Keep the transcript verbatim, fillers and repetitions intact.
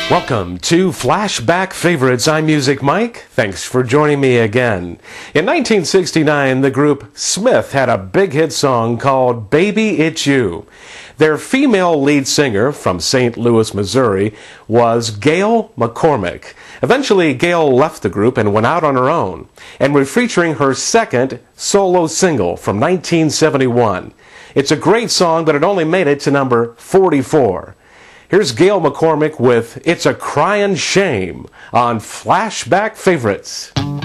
Welcome to Flashback Favorites. I'm Music Mike. Thanks for joining me again. In nineteen sixty-nine, the group Smith had a big hit song called Baby It's You. Their female lead singer from Saint Louis, Missouri was Gayle McCormick. Eventually, Gayle left the group and went out on her own, and we're featuring her second solo single from nineteen seventy-one. It's a great song, but it only made it to number forty-four. Here's Gayle McCormick with It's a Cryin' Shame on Flashback Favorites.